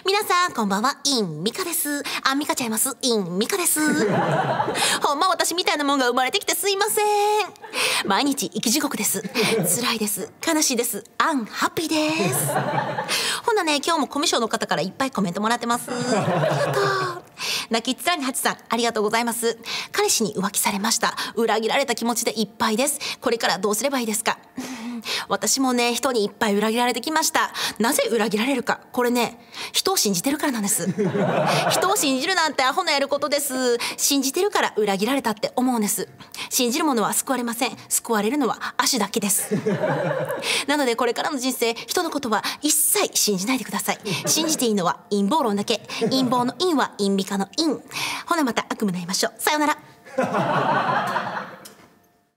皆さんこんばんは、インミカです。あ、ミカちゃいます。インミカです。ほんま私みたいなもんが生まれてきてすいません。毎日生き地獄です。辛いです。悲しいです。アンハッピーです。ほんなね、今日もコミュ障の方からいっぱいコメントもらってます。ありがとう。泣きっ面にハチさん、ありがとうございます。彼氏に浮気されました。裏切られた気持ちでいっぱいです。これからどうすればいいですか？私もね、人にいっぱい裏切られてきました。なぜ裏切られるか、これね、人を信じてるからなんです。人を信じるなんてアホなやることです。信じてるから裏切られたって思うんです。信じる者は救われません。救われるのは足だけです。なのでこれからの人生、人のことは一切信じないでください。信じていいのは陰謀論だけ。陰謀の陰は陰ミカの陰。ほなまた悪夢で会いましょう。さようなら。